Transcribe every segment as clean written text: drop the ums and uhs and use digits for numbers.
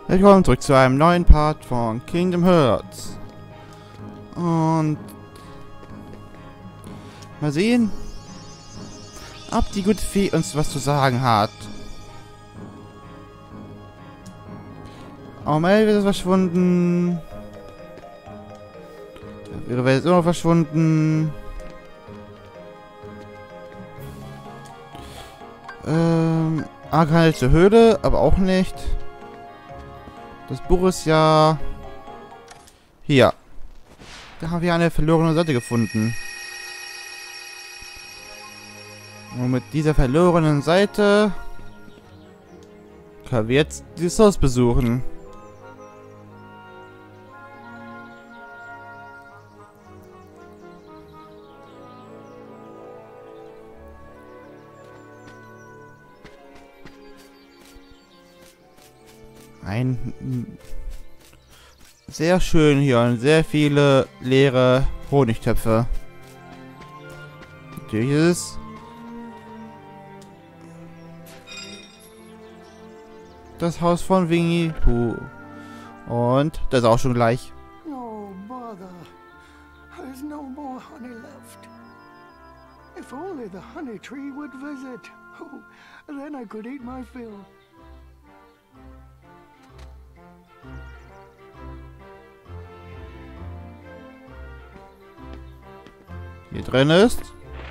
Willkommen zurück zu einem neuen Part von Kingdom Hearts. Und mal sehen, ob die gute Fee uns was zu sagen hat. Oh, Mel ist verschwunden. Ihre Welt ist immer verschwunden. Keine zur Höhle, aber auch nicht. Das Buch ist ja hier. Da haben wir eine verlorene Seite gefunden. Und mit dieser verlorenen Seite können wir jetzt dieses Haus besuchen. Sehr schön hier und sehr viele leere Honigtöpfe. Natürlich ist es das Haus von Winnie Pooh. Und das ist auch schon gleich. Oh, bother. There's no more honey left. If only the honey tree would visit. Oh, then I could eat my fill. Hier drin ist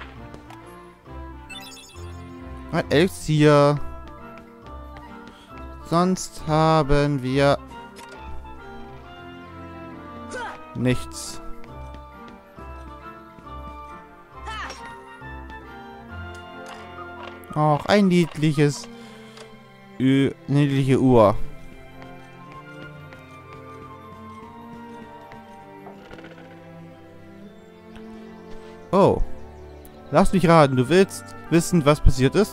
ein Elixier. Sonst haben wir nichts. Auch ein niedliche Uhr. Oh. Lass mich raten, du willst wissen, was passiert ist?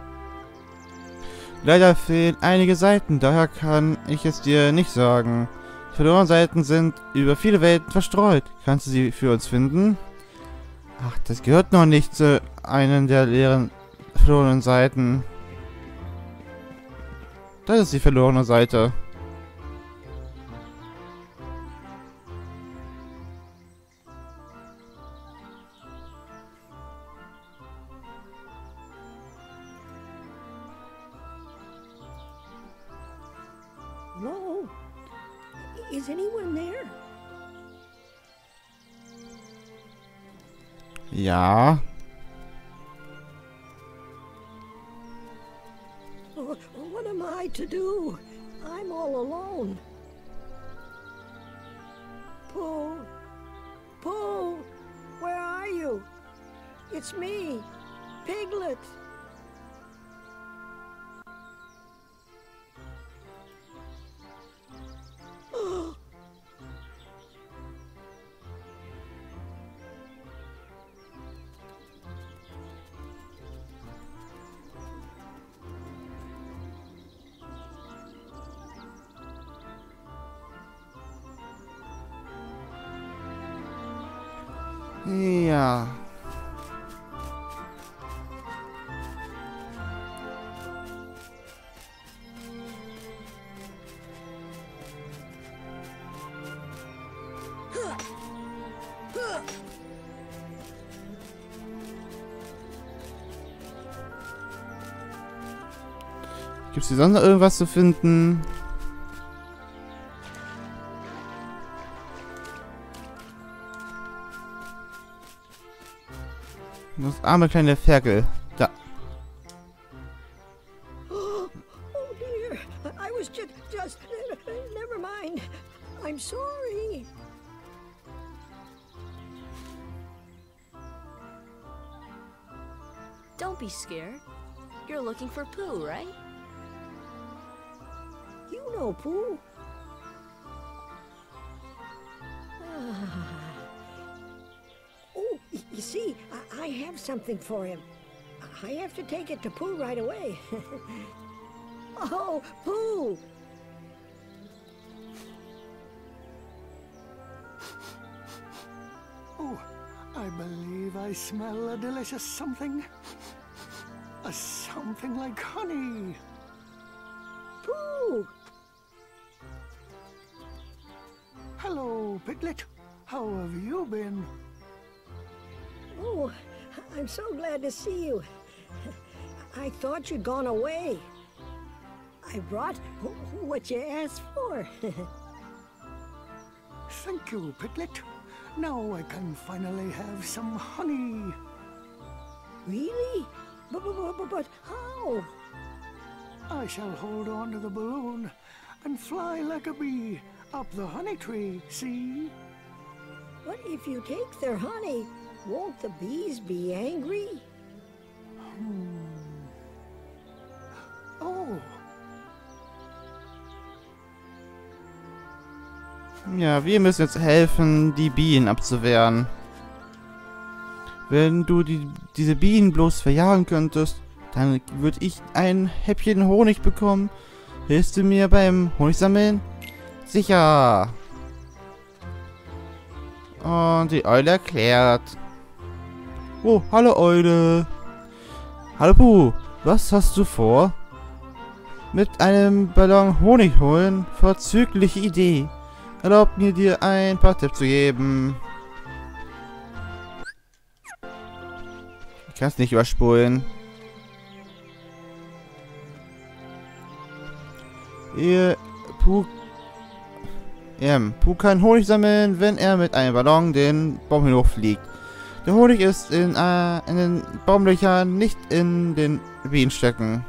Leider fehlen einige Seiten, daher kann ich es dir nicht sagen. Die verlorenen Seiten sind über viele Welten verstreut. Kannst du sie für uns finden? Ach, das gehört noch nicht zu einem der leeren verlorenen Seiten. Das ist die verlorene Seite. No. Is anyone there? Ja. What am I to do? I'm all alone. Pooh. Pooh. Where are you? It's me, Piglet. Ja. Gibt's hier sonst noch irgendwas zu finden? Das arme kleine Ferkel. Da. Oh dear. I was just never mind. I'm sorry. Don't be scared. You're looking for Pooh, right? You know Pooh. Oh, you see, I have something for him. I have to take it to Pooh right away. Oh, Pooh! Oh, I believe I smell a delicious something. A something like honey. Pooh! Hello, Piglet. How have you been? Oh, I'm so glad to see you. I thought you'd gone away. I brought what you asked for. Thank you, Piglet. Now I can finally have some honey. Really? But how? I shall hold on to the balloon and fly like a bee up the honey tree, see? But if you take their honey, won't the bees be angry? Oh, Ja, wir müssen jetzt helfen, die Bienen abzuwehren. Wenn du diese Bienen bloß verjagen könntest, dann würde ich ein Häppchen Honig bekommen. Hilfst du mir beim Honigsammeln? Sicher. Und die Eule erklärt. Oh, hallo Eule. Hallo Puh, was hast du vor? Mit einem Ballon Honig holen? Vorzügliche Idee. Erlaubt mir, dir ein paar Tipps zu geben. Ich kann es nicht überspulen. Puh kann Honig sammeln, wenn er mit einem Ballon den Baum hinauffliegt. Der Honig ist in den Baumlöchern, nicht in den Bienenstöcken.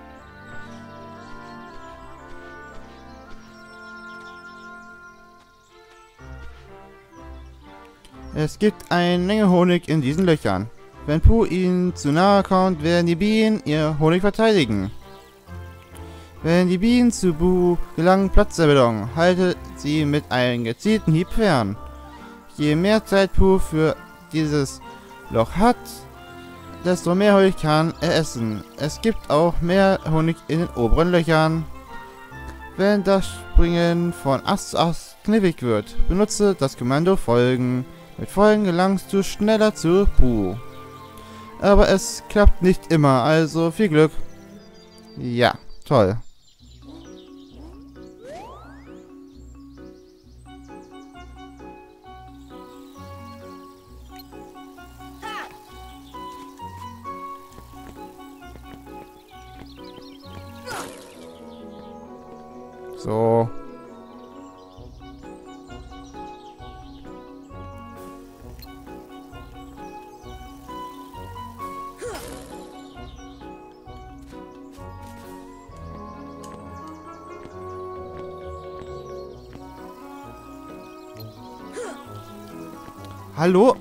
Es gibt eine Menge Honig in diesen Löchern. Wenn Puh ihnen zu nahe kommt, werden die Bienen ihr Honig verteidigen. Wenn die Bienen zu Puh gelangen, platzt der Ballon. Haltet sie mit einem gezielten Hieb fern. Je mehr Zeit Puh für dieses Loch hat, desto mehr Honig kann er essen. Es gibt auch mehr Honig in den oberen Löchern. Wenn das Springen von Ast zu Ast knifflig wird, benutze das Kommando Folgen. Mit Folgen gelangst du schneller zu Puh. Aber es klappt nicht immer, also viel Glück. Ja, toll. So. Hallo?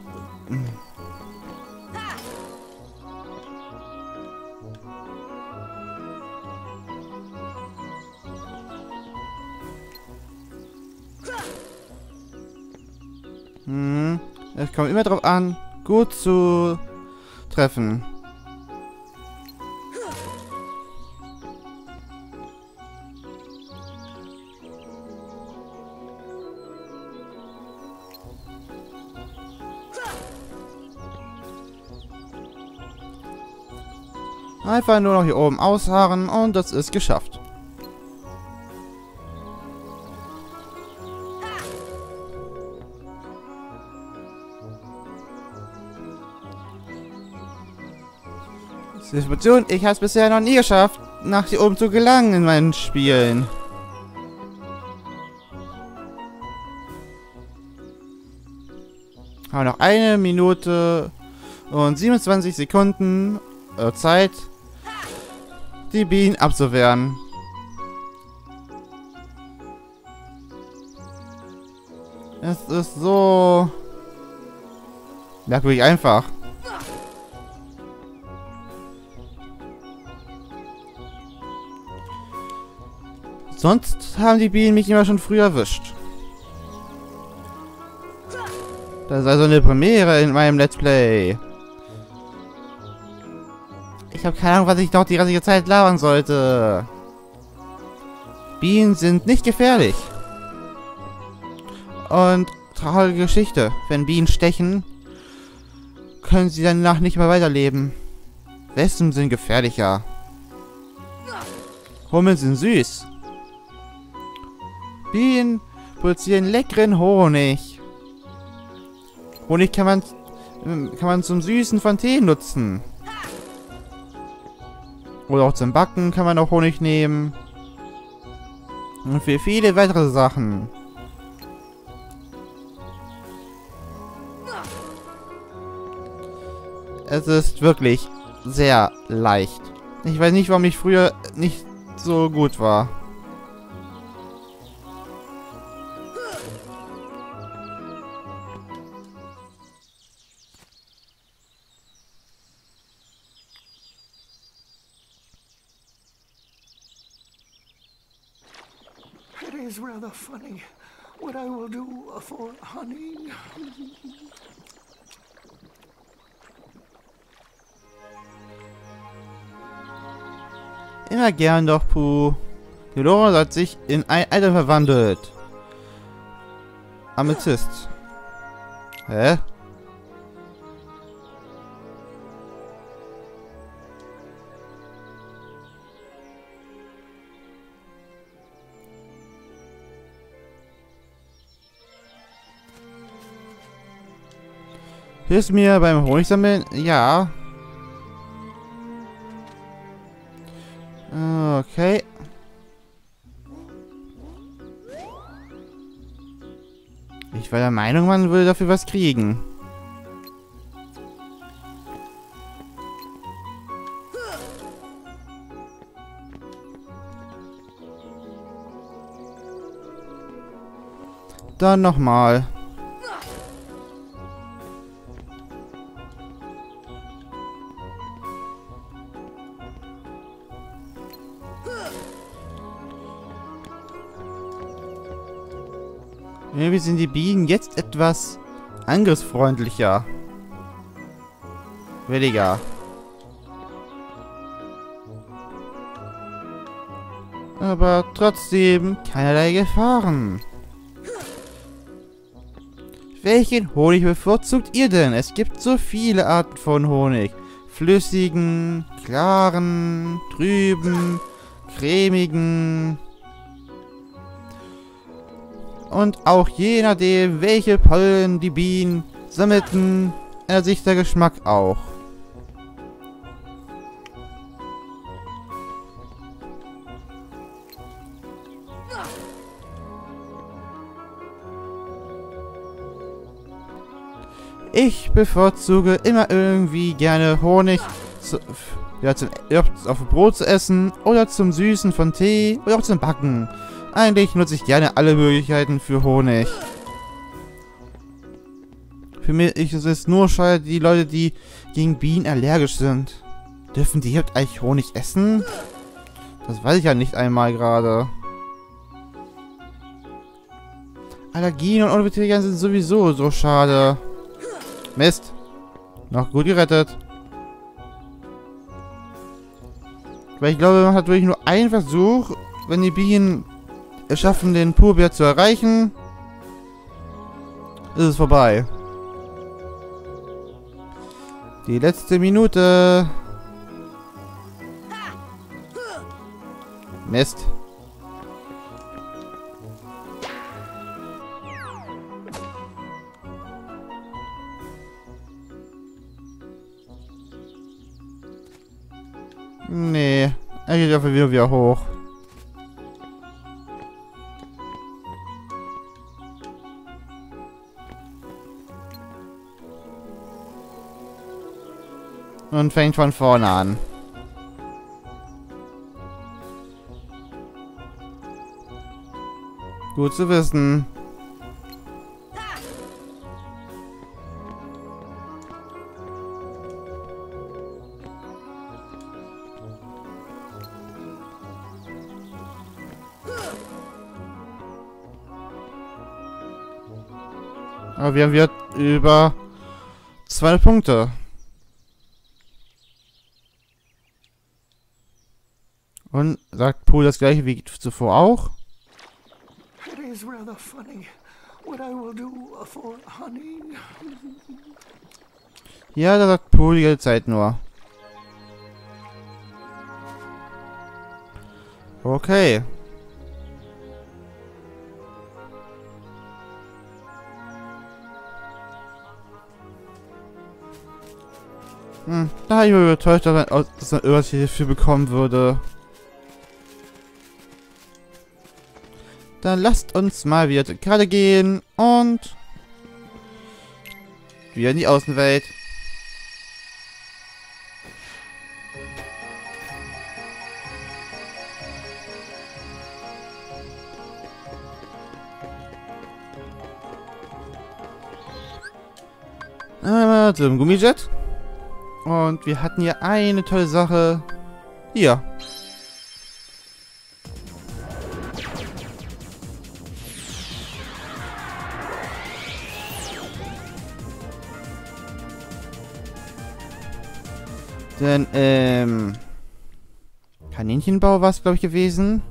Es kommt immer drauf an, gut zu treffen. Einfach nur noch hier oben ausharren und das ist geschafft. Situation, ich habe es bisher noch nie geschafft, nach hier oben zu gelangen in meinen Spielen. Haben noch 1 Minute und 27 Sekunden Zeit, die Bienen abzuwehren. Es ist so merkwürdig einfach. Sonst haben die Bienen mich immer schon früh erwischt. Das ist also eine Premiere in meinem Let's Play. Ich habe keine Ahnung, was ich noch die restliche Zeit labern sollte. Bienen sind nicht gefährlich. Und traurige Geschichte. Wenn Bienen stechen, können sie danach nicht mehr weiterleben. Wespen sind gefährlicher. Hummeln sind süß. Bienen produzieren leckeren Honig. Honig kann man zum Süßen von Tee nutzen. Oder auch zum Backen kann man auch Honig nehmen. Und für viele weitere Sachen. Es ist wirklich sehr leicht. Ich weiß nicht, warum ich früher nicht so gut war. It is rather funny what I will do for honey. Immer gern doch, Puh. Dolores hat sich in ein Item verwandelt. Amethyst. Hä? Hilfst mir beim Honigsammeln? Ja. Okay. Ich war der Meinung, man würde dafür was kriegen. Dann nochmal. Irgendwie sind die Bienen jetzt etwas angriffsfreundlicher. Williger. Aber trotzdem keinerlei Gefahren. Welchen Honig bevorzugt ihr denn? Es gibt so viele Arten von Honig. Flüssigen, klaren, trüben, cremigen. Und auch je nachdem, welche Pollen die Bienen sammelten, ändert sich der Geschmack auch. Ich bevorzuge immer irgendwie gerne Honig auf Brot zu essen oder zum Süßen von Tee oder auch zum Backen. Eigentlich nutze ich gerne alle Möglichkeiten für Honig. Für mich ist es nur schade, die Leute, die gegen Bienen allergisch sind. Dürfen die überhaupt eigentlich Honig essen? Das weiß ich ja nicht einmal gerade. Allergien und Unverträglichkeiten sind sowieso so schade. Mist. Noch gut gerettet. Weil ich glaube, man hat wirklich nur einen Versuch, wenn die Bienen es schaffen, den Purbeer zu erreichen, ist es vorbei. Die letzte Minute. Mist. Nee, er geht einfach wieder hoch. Und fängt von vorne an. Gut zu wissen. Aber wir haben wieder über 2 Punkte. Und sagt Pooh das gleiche wie zuvor auch? It is rather funny what I will do for honey. Ja, da sagt Pooh die ganze Zeit nur. Okay. Da habe ich mir übertäuscht, dass man irgendwas hierfür bekommen würde. Dann lasst uns mal wieder zur Karte gehen und wieder in die Außenwelt. Zum Gummijet. Und wir hatten hier eine tolle Sache. Hier. Denn, Kaninchenbau war es, glaube ich, gewesen.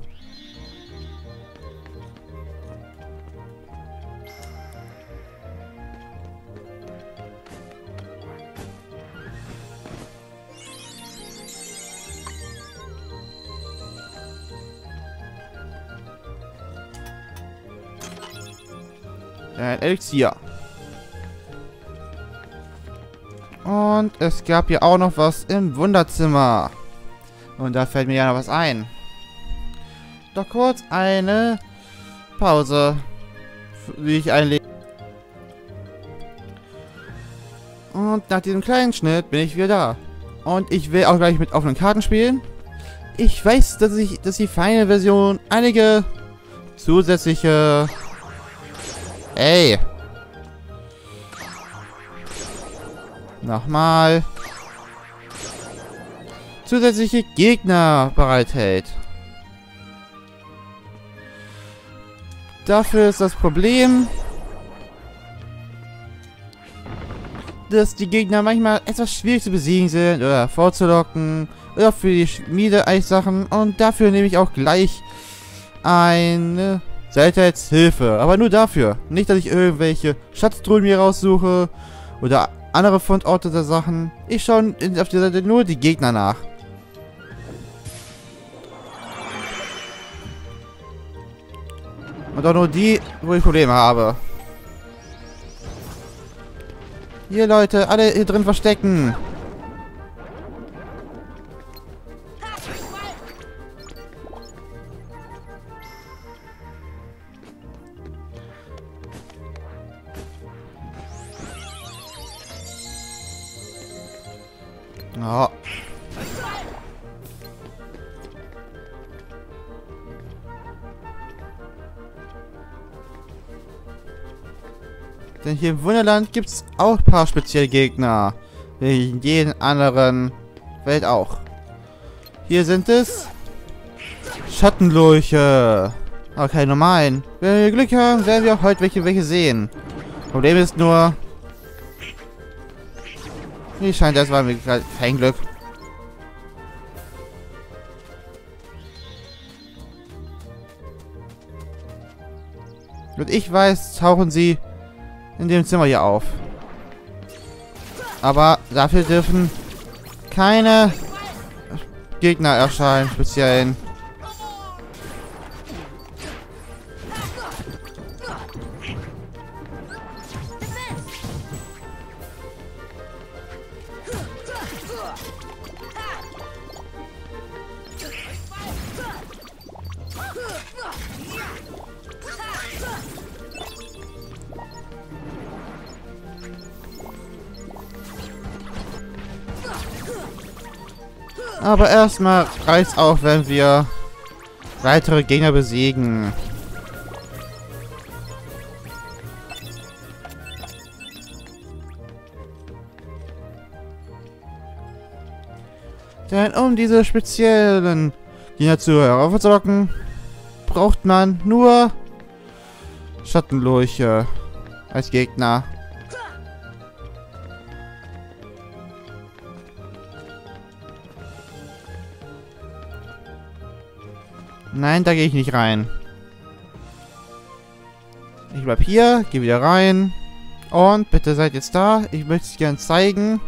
Ein Elixier. Und es gab hier auch noch was im Wunderzimmer. Und da fällt mir ja noch was ein. Doch kurz eine Pause, die ich einlege. Und nach diesem kleinen Schnitt bin ich wieder da. Und ich will auch gleich mit offenen Karten spielen. Ich weiß, dass die Final Version einige zusätzliche... Ey! Nochmal. Zusätzliche Gegner bereithält. Dafür ist das Problem, dass die Gegner manchmal etwas schwierig zu besiegen sind oder vorzulocken oder für die Schmiede-Eissachen, und dafür nehme ich auch gleich eine Seltenheitshilfe. Aber nur dafür. Nicht, dass ich irgendwelche Schatztruhen mir raussuche oder andere Fundorte der Sachen. Ich schaue auf der Seite nur die Gegner nach. Und auch nur die, wo ich Probleme habe. Hier, Leute, alle hier drin verstecken. Oh. Denn hier im Wunderland gibt es auch ein paar spezielle Gegner. Wie in jedem anderen Welt auch. Hier sind es Schattenlurche. Aber keine normalen. Wenn wir Glück haben, werden wir auch heute welche sehen. Problem ist nur... Wie scheint das, war mir kein Glück. Und ich weiß, tauchen sie in dem Zimmer hier auf. Aber dafür dürfen keine Gegner erscheinen, speziellen. Aber erstmal reicht's auch, wenn wir weitere Gegner besiegen. Denn um diese speziellen Gegner zu heraufzulocken, braucht man nur Schattenlurche als Gegner. Nein, da gehe ich nicht rein. Ich bleib hier, gehe wieder rein. Und bitte seid jetzt da. Ich möchte es gerne zeigen.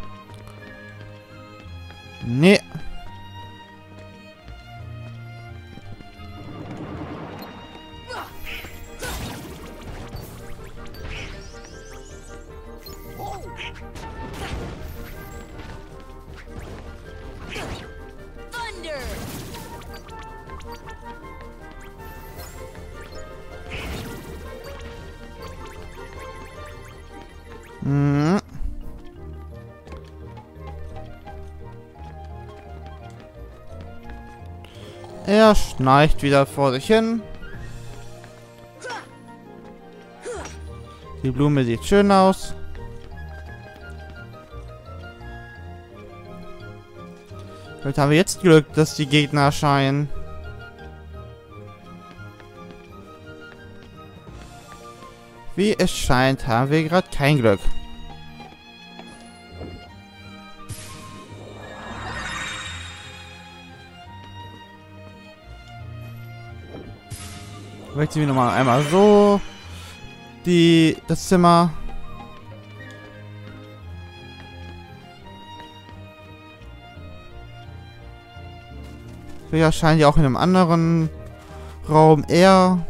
Nee. Hm. Er schnarcht wieder vor sich hin. Die Blume sieht schön aus. Vielleicht haben wir jetzt Glück, dass die Gegner erscheinen. Wie es scheint, haben wir gerade kein Glück. Wechseln wir nochmal einmal so das Zimmer. Wir erscheinen ja auch in einem anderen Raum eher.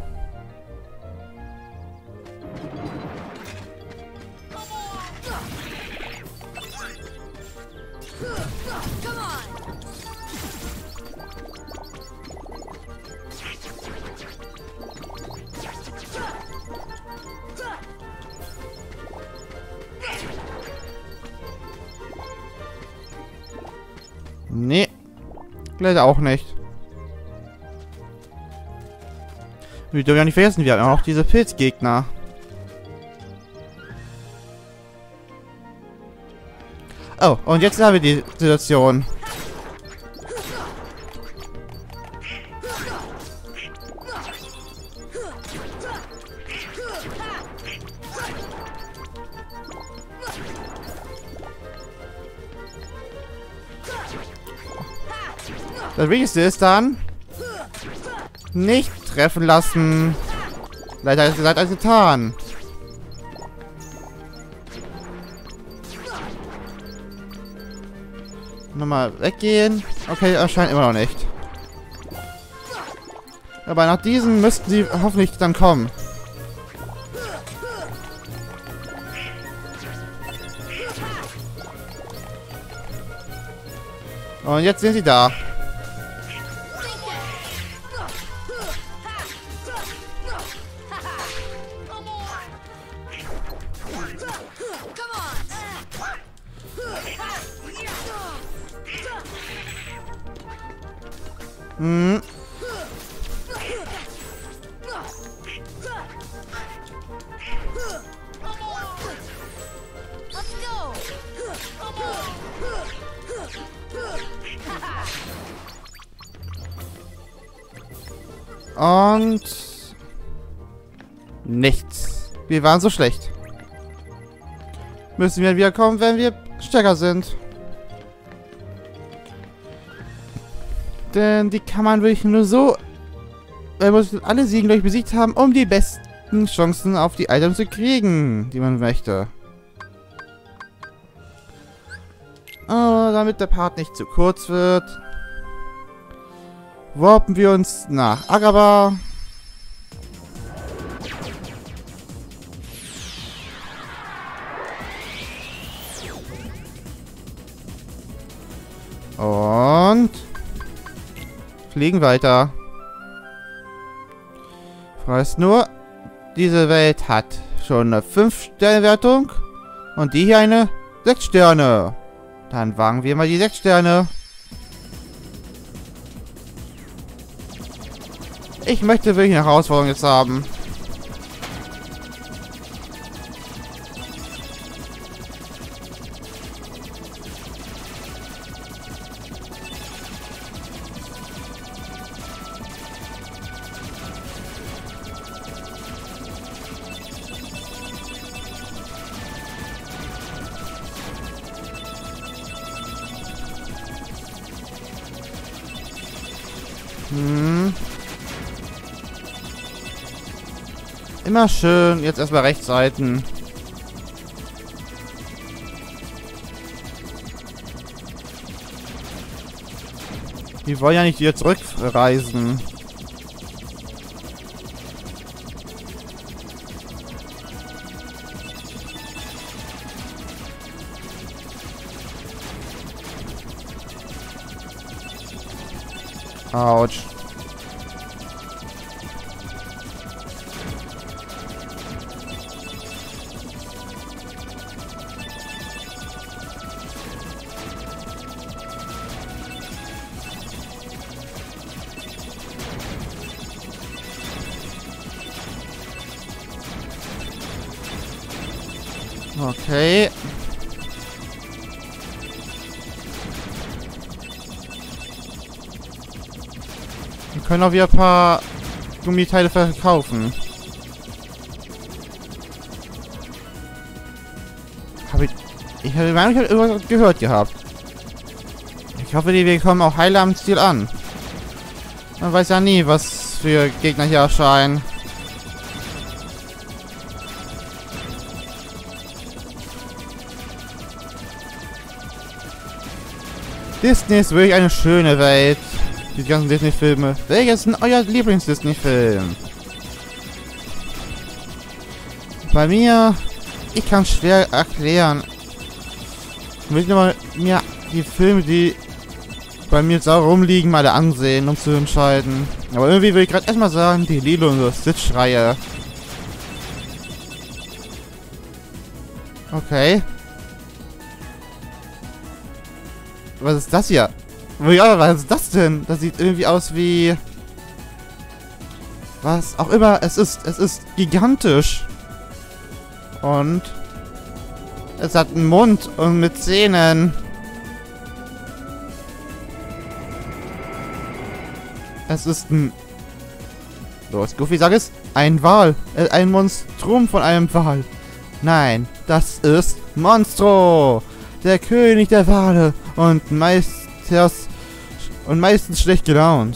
Nee. Leider auch nicht. Wir dürfen ja nicht vergessen, wir haben auch noch diese Pilzgegner. Oh, und jetzt haben wir die Situation. Das Wichtigste ist dann nicht treffen lassen. Leider ist es getan. Nochmal weggehen. Okay, erscheint immer noch nicht. Aber nach diesen müssten sie hoffentlich dann kommen. Und jetzt sind sie da. Hm. Und nichts. Wir waren so schlecht. Müssen wir wiederkommen, wenn wir stärker sind. Denn die kann man wirklich nur so, wenn wir alle Siegen gleich besiegt haben, um die besten Chancen auf die Items zu kriegen, die man möchte. Aber damit der Part nicht zu kurz wird, warpen wir uns nach Agrabah. Und fliegen weiter. Weiß nur, diese Welt hat schon eine 5-Sterne-Wertung und die hier eine 6 Sterne. Dann wagen wir mal die 6 Sterne. Ich möchte wirklich eine Herausforderung jetzt haben. Immer schön. Jetzt erstmal rechts halten. Die wollen ja nicht wieder zurückreisen. Autsch. Okay. Wir können auch wieder ein paar Gummiteile verkaufen. Ich habe irgendwas gehört gehabt. Ich hoffe, wir kommen auch heile am Ziel an. Man weiß ja nie, was für Gegner hier erscheinen. Disney ist wirklich eine schöne Welt. Die ganzen Disney-Filme. Welches ist denn euer Lieblings-Disney-Film? Bei mir, ich kann es schwer erklären. Ich will nur mir die Filme, die bei mir so rumliegen, mal ansehen, um zu entscheiden. Aber irgendwie will ich gerade erstmal sagen, die Lilo und Stitch-Reihe. Okay. Was ist das hier? Ja, was ist das denn? Das sieht irgendwie aus wie... Was auch immer es ist. Es ist gigantisch. Und... es hat einen Mund und mit Zähnen. Es ist ein... Los, Goofy, sag es. Ein Wal. Ein Monstrum von einem Wal. Nein, das ist Monstro. Der König der Wale. Und meistens schlecht gelaunt.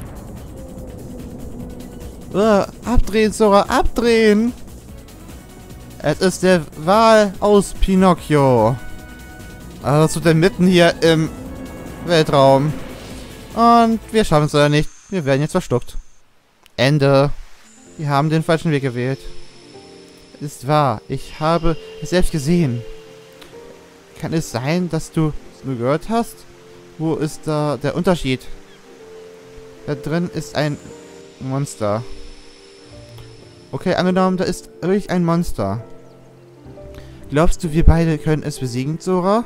Abdrehen, Sora, abdrehen! Es ist der Wal aus Pinocchio. Also das tut er mitten hier im Weltraum. Und wir schaffen es leider nicht. Wir werden jetzt verschluckt. Ende. Wir haben den falschen Weg gewählt. Ist wahr. Ich habe es selbst gesehen. Kann es sein, dass du es nur gehört hast? Wo ist da der Unterschied? Da drin ist ein Monster. Okay, angenommen, da ist wirklich ein Monster. Glaubst du, wir beide können es besiegen, Sora?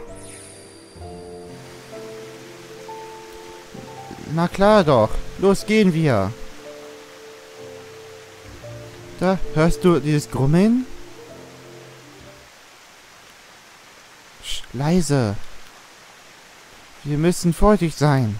Na klar doch. Los, gehen wir. Da, hörst du dieses Grummeln? Sch, leise. Wir müssen vorsichtig sein.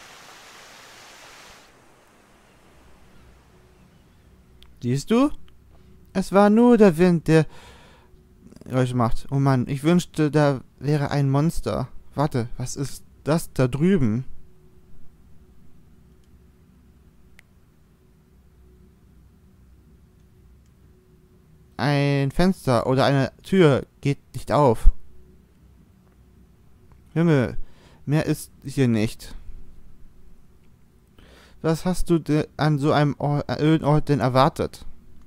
Siehst du? Es war nur der Wind, der Geräusche macht. Oh Mann, ich wünschte, da wäre ein Monster. Warte, was ist das da drüben? Ein Fenster oder eine Tür geht nicht auf. Himmel, mehr ist hier nicht. Was hast du an so einem Ort denn erwartet?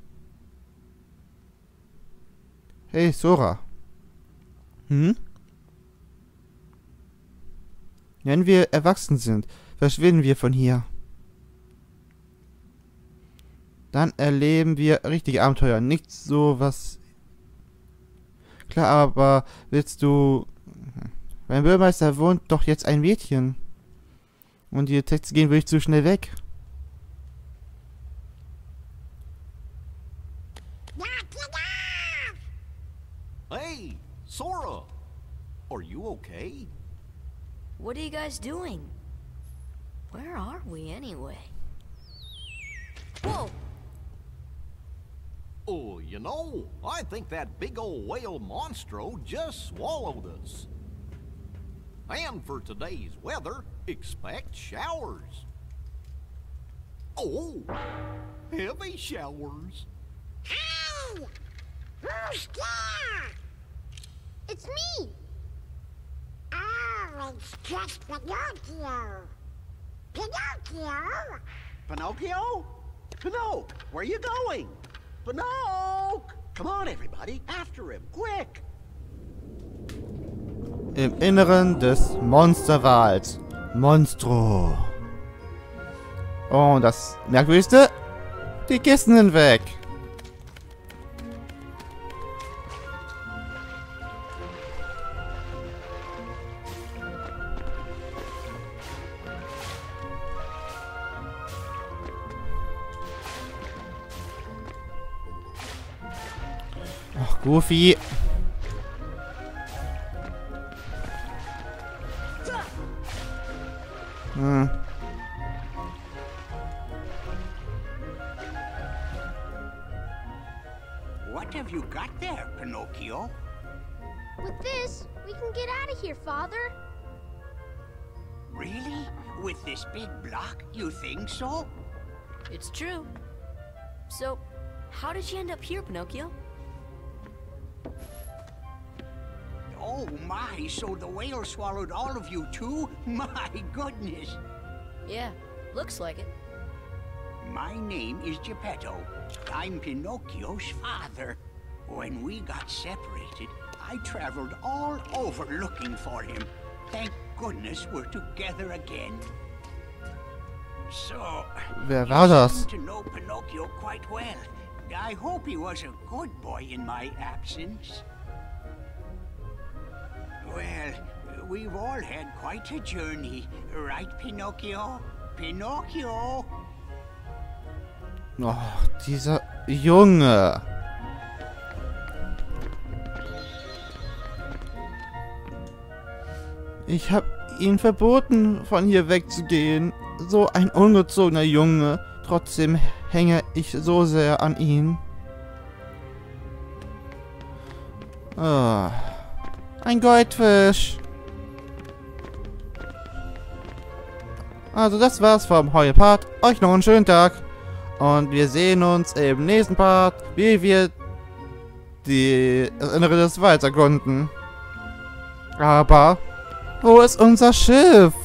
Hey, Sora. Hm? Wenn wir erwachsen sind, verschwinden wir von hier. Dann erleben wir richtige Abenteuer. Nicht so was... Klar, aber willst du... Beim Bürgermeister wohnt doch jetzt ein Mädchen. Und die Texte gehen wirklich zu schnell weg. Hey, Sora! Are you okay? What are you guys doing? Where are we anyway? Whoa! Oh, you know, I think that big old whale Monstro just swallowed us. And for today's weather, expect showers. Oh, heavy showers. Hey! Who's there? It's me! Oh, it's just Pinocchio. Pinocchio? Pinocchio? Pinocchio, where are you going? Pinocchio! Come on, everybody, after him, quick! Im Inneren des Monsterwals. Monstro. Und das Merkwürdigste? Die Kisten sind weg. Ach, Goofy. What have you got there, Pinocchio? With this, we can get out of here, Father. Really? With this big block, you think so? It's true. So, how did you end up here, Pinocchio? Oh my, so the whale swallowed all of you too? My goodness. Yeah, looks like it. My name is Geppetto. I'm Pinocchio's father. When we got separated, I traveled all over looking for him. Thank goodness we're together again. So, Wer war das? you seem to know Pinocchio quite well. I hope he was a good boy in my absence. Well, we've all had quite a journey, right, Pinocchio? Pinocchio! Oh, dieser Junge. Ich habe ihm verboten, von hier wegzugehen. So ein ungezogener Junge. Trotzdem hänge ich so sehr an ihn. Oh. Ein Goldfisch. Also das war's vom heutigen Part. Euch noch einen schönen Tag. Und wir sehen uns im nächsten Part, wie wir das Innere des Walds erkunden. Aber wo ist unser Schiff?